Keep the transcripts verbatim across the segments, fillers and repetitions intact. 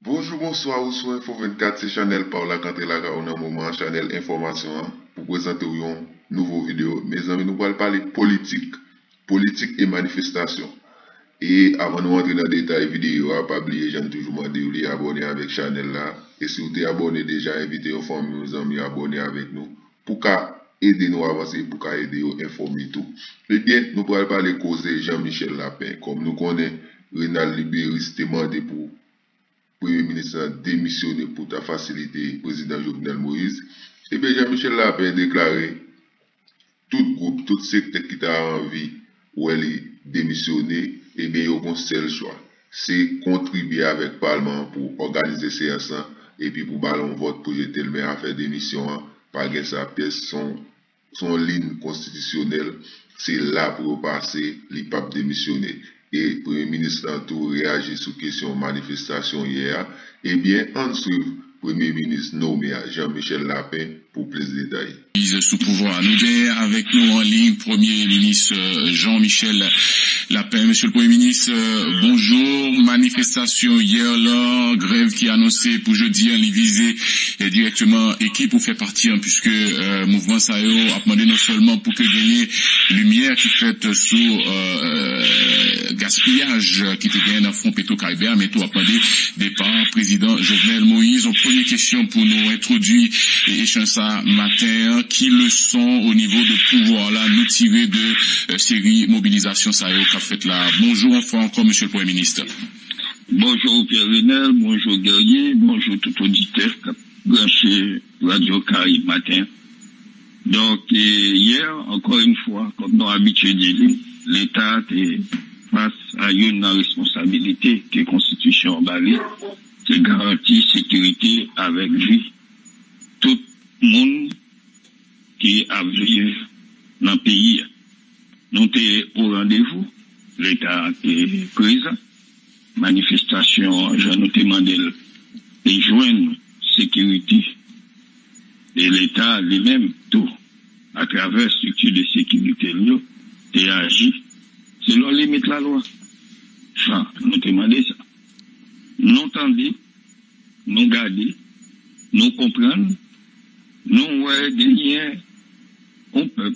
Bonjour, bonsoir, ou sur Info vingt-quatre, c'est Chanel Paula Cantrelaga, on a un moment, Chanel Information, hein, pour présenter une nouvelle vidéo. Mes amis, nous allons parler politique, politique et manifestation. Et avant de rentrer dans les détails vidéo, pas oublier, j'aime toujours demander de vous abonner avec Chanel là. Et si vous êtes abonné déjà, invitez vos familles, vos amis à abonner avec nous, pour aider nous à avancer, pour aider nous à informer tout. Eh bien, nous allons parler causer Jean-Michel Lapin, comme nous connaissons, Renal Libéry s'est demandé pour Premier ministre a démissionné pour ta faciliter le président Jovenel Moïse. Et bien Jean-Michel Lapin a déclaré tout groupe, tout secteur qui a envie ou elle démissionner, et bien il y a un seul choix. C'est contribuer avec le Parlement pour organiser ces séances et puis pour ballon vote pour jeter le maire à faire démission par sa pièce, son, son ligne constitutionnelle. C'est là pour passer, les papes démissionner. Et le Premier ministre a tout réagi sur la question de manifestation hier. Eh bien, en suivant le Premier ministre nommé Jean-Michel Lapin pour plus de détails. Sous pouvoir. Nous avons avec nous en ligne Premier ministre Jean-Michel Lapin. Monsieur le Premier ministre, bonjour. Manifestation hier là, grève qui est annoncée pour jeudi, elle visée directement équipe pour faire partie, hein, puisque euh, mouvement ça a demandé non seulement pour que gagner lumière qui fait sous euh, gaspillage qui te gagne dans le fonds Petro-Caribéen, mais tout a demandé départ président Jovenel Moïse. En première question pour nous introduire et échanger ça matin, qui leçon au niveau de pouvoir là nous tirer de euh, série mobilisation ça qu'a fait là. Bonjour enfin encore monsieur le Premier ministre. Bonjour Pierre Renel, bonjour Guerrier, bonjour tout auditeur branché Radio Caraïbe matin. Donc et hier encore une fois, comme nous habitués de l'État est face à une responsabilité que la Constitution balai, c'est garantir sécurité avec vie. Tout le monde qui a vécu dans le pays, nous sommes au rendez-vous, l'État est présent, manifestation, je nous demandé de joindre sécurité, et l'État lui-même, tout, à travers la structure de sécurité, et agit selon les limites de la loi. Enfin, nous demandons ça. Nous entendons, nous gardons, nous comprenons, nous voyons derrière un peuple,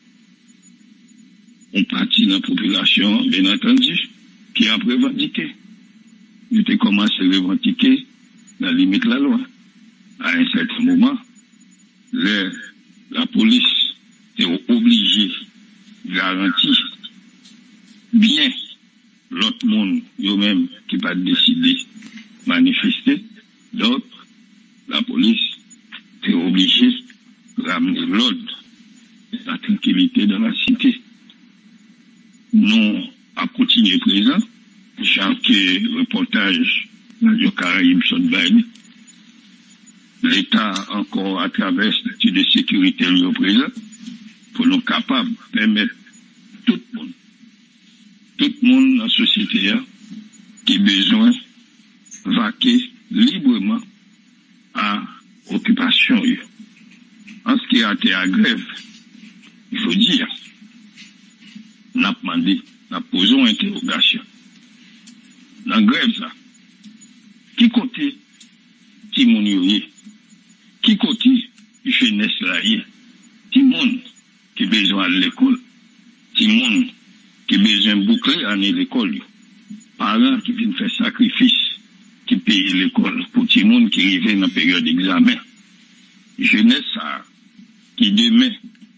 on partit dans la population, bien entendu, qui a revendiqué. Il a commencé à revendiquer dans la limite de la loi. À un certain moment, les, la police est obligée de garantir bien l'autre monde, eux-mêmes, qui va décider de manifester. Donc, la police est obligée de ramener l'ordre, la tranquillité dans la cité. Nous, à continuer présent, chaque reportage Radio Caraïbe sont baillés. L'État, encore à travers le statut de sécurité le présent, pour nous capables de permettre tout le monde, tout le monde dans la société qui a besoin de vaquer librement à l'occupation. En ce qui a été à grève, il faut dire, on a demandé, on a posé une interrogation. Dans la grève, ça, qui côté qui moun yoye, qui côté jeunesse là yé, qui moun qui besoin de l'école, qui moun qui besoin de boucler à l'école, parents qui viennent faire sacrifice, qui payent l'école pour tout le monde qui arrive dans la période d'examen. Jeunesse ça, qui demain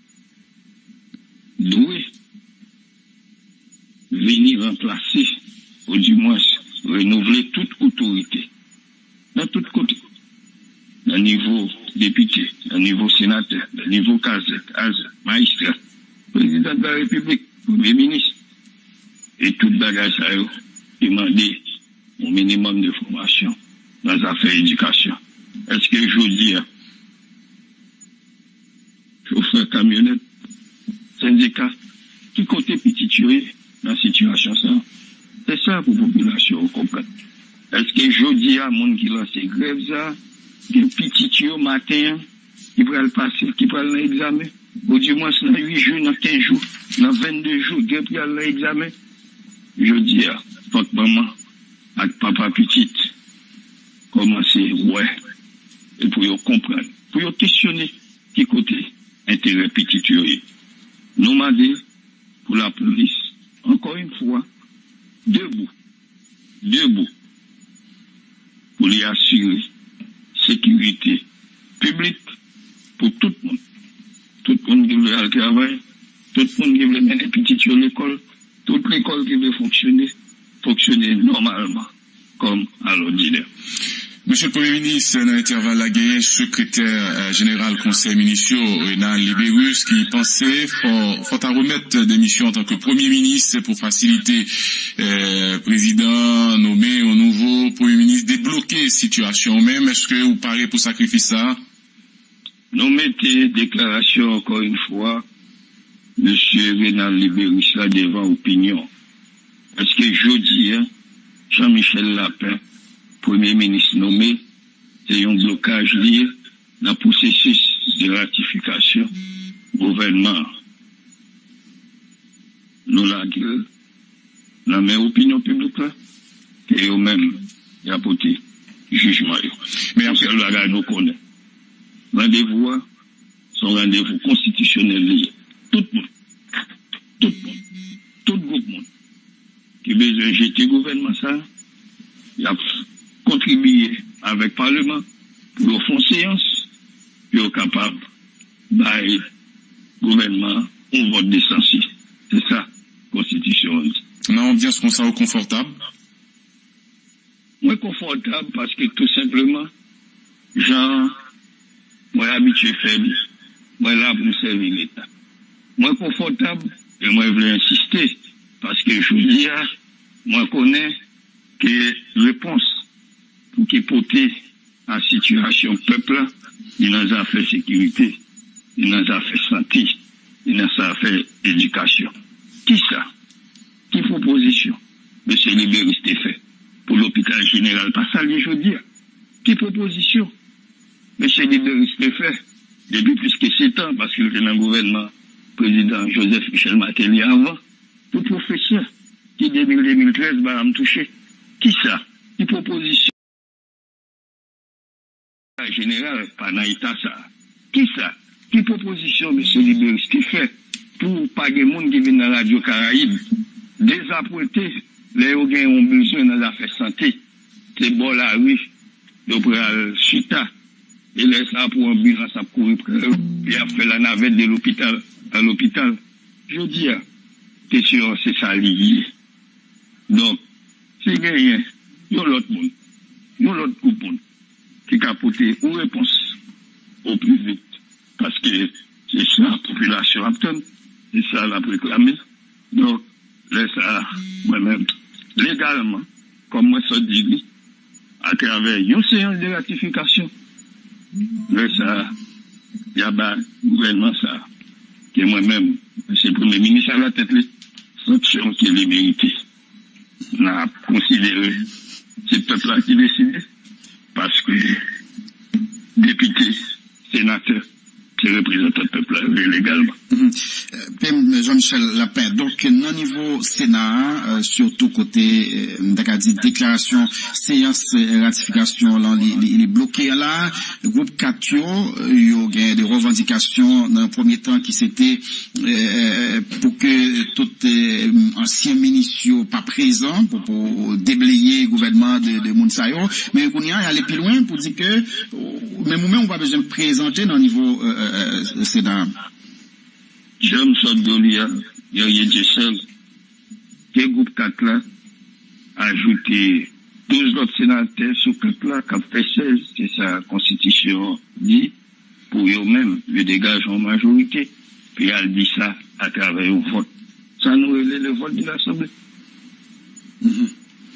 doit venir remplacer, ou du moins renouveler toute autorité, dans tout côté, dans le niveau député, dans le niveau sénateur, dans le niveau casette, magistrat, président de la République, premier ministre, et tout bagage ça a demandé au minimum de formation dans les affaires d'éducation. Est-ce que je dis, chauffeur camionnette, syndicat, qui côté petit tué dans la situation ça? C'est ça pour la population, vous comprenez. Est-ce que je dis à mon qui lance grève ça, que petit tué au matin, qui va le passer, qui va l'examen, ou du moins dans huit jours, dans quinze jours, dans vingt-deux jours, qui va l'examen? Je dis à votre maman, avec papa petite, commencer, ouais, et pour y comprendre, pour y questionner qui côté intérêt petit tuer. Nous mandé pour la police, encore une fois, debout, debout, pour lui assurer sécurité publique pour tout le monde. Tout le monde qui veut aller travailler, tout le monde qui veut mener petit tuer l'école, toute l'école qui veut fonctionner, fonctionner normalement, comme à l'ordinaire. Monsieur le Premier ministre, dans l'intervalle la secrétaire euh, général conseil municipal, Renan Libérus, qui pensait faut, faut à remettre des missions en tant que Premier ministre pour faciliter euh, président nommé au nouveau Premier ministre, débloquer la situation même. Est-ce que vous parlez pour sacrifier ça? Nous mettons déclaration encore une fois, Monsieur Renan Libérus là devant opinion. Parce que jeudi, hein, Jean-Michel Lapin, Premier ministre nommé, c'est un blocage lié dans le processus de ratification gouvernement. Nous la gueule, la même opinion publique là, et eux-mêmes, y a apporté jugement. Mais après, le nous connaît. Rendez-vous, son rendez-vous constitutionnel lié. Tout le monde, tout le monde, tout le groupe monde qui veut jeter le gouvernement ça, il a contribué avec le Parlement pour faire séance, pour être capable de gouvernement un vote d'essentiel. C'est ça, Constitution. Non, bien ce qu'on s'en confortable. Moi, confortable parce que tout simplement, Jean, moi, habitué faible, moi, là pour servir l'État. Moi, confortable, et moi, je voulais insister, parce que je vous dis, moi, je connais que réponse pour qui porter en situation peuple, il dans affaires sécurité, il dans affaires santé, il dans affaires éducation. Qui ça? Qui proposition? Monsieur Libérus fait pour l'hôpital général, pas ça, je veux dire. Qui proposition? Monsieur Libérus fait depuis plus que sept ans, parce qu'il était dans le gouvernement, président Joseph Michel Martelly avant, tout professeur qui deux mille deux mille treize va me toucher. Qui ça? Qui proposition? Général, pas naïta ça. Qui ça? Qui proposition, monsieur Libérus, qui fait pour pas de monde qui vient dans la radio Caraïbe, désapprêter les gens qui ont besoin dans l'affaire santé, c'est bon la rue, de Chita, et laisse ça pour ambulance à courir, puis a fait la navette de l'hôpital à l'hôpital. Je dis, question, c'est ça lié. Donc, c'est rien, il y a l'autre monde, il y a l'autre groupe monde qui a apporté une réponse au plus vite. Parce que c'est ça la population attend, c'est ça la réclamé. Donc, laisse ça, moi-même, légalement, comme moi ça dit, à travers une séance de ratification, laisse ça, il y a un gouvernement ça, que moi-même, c'est le Premier ministre à la tête, sanction qui est méritée. On a considéré ce peuple-là qui décide, parce que député, sénateur, qui représente le peuple légalement. Mm-hmm. Jean-Michel Lapin, donc, non niveau Sénat, euh, surtout côté, euh, dit déclaration, séance, ratification, là, il est bloqué là, le groupe Catio, il y a eu des revendications dans le premier temps qui c'était, euh, pour que tout euh, ancien ministre pas présent, pour, pour déblayer le gouvernement de, de Mounsayo, mais qu'on y a aller plus loin pour dire que, même nous, on va besoin de présenter dans le niveau, euh, euh, Sénat. J'aime ça de l'I A, il y a eu seul. Que groupe quatre là, ajouté douze autres sénateurs sur quatre là, qui fait seize, c'est sa constitution dit, pour eux-mêmes, le dégage en majorité, puis elle dit ça à travers le vote. Ça nous relève le vote de l'Assemblée. Mm-hmm.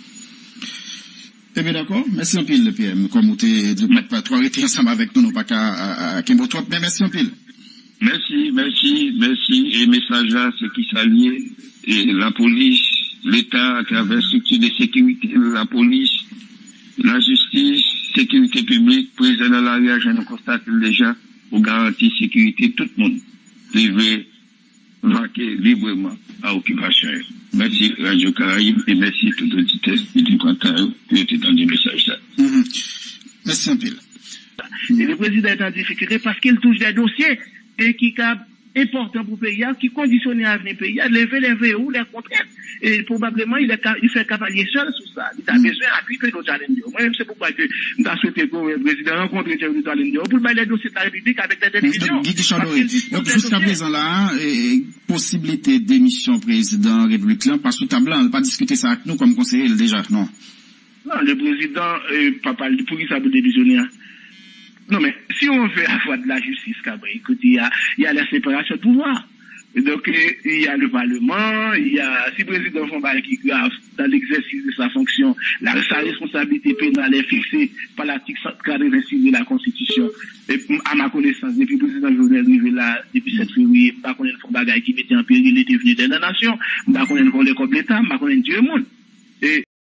Eh bien, d'accord. Merci un pile, P M. Comme vous avez dit, pas trop arrêter ensemble avec nous, non pas qu'à Kimbo trop, mais merci un pile. Merci, merci, merci. Et message là, c'est qui s'allie, et la police, l'État à travers structure de sécurité, la police, la justice, sécurité publique, président de la région, nous constatons déjà, pour garantir sécurité, tout le monde devait vaquer librement à occupation. Merci Radio Caraïbe et merci tout auditeur et du Quentin qui était dans des messages là. Mm-hmm. Merci un peu. Et le président est en difficulté parce qu'il touche des dossiers et qui sont importants pour le pays, qui conditionnent l'avenir du pays, lever les verrous, les contraintes. Et probablement, il, est, il fait cavalier seul sur ça. Il a besoin d'appuyer nos challenges. Moi-même, c'est pourquoi que nous avons souhaité que le président rencontre les challenges pour mettre les dossiers de la République avec des décisions. Donc, jusqu'à présent, là, possibilité d'émission président République, parce que tableau, on n'a pas discuté ça avec nous comme conseiller déjà, non? Non, le président, euh, pas parler pour qui ça peut démissionner. Non, mais si on veut avoir de la justice, écoute, il y a, il y a la séparation de pouvoir. Donc, il y a le Parlement, il y a, si le président Fonbal qui grave dans l'exercice de sa fonction, la, sa responsabilité pénale est fixée par l'article cent quatre-vingt-six de la Constitution. Et, à ma connaissance, depuis le président Jovenel arrivé là, depuis sept février, je ne connais pas Fonbal qui mettait en péril les devenus de la nation, je ne connais pas les comme l'État, je ne connais pas Dieu monde.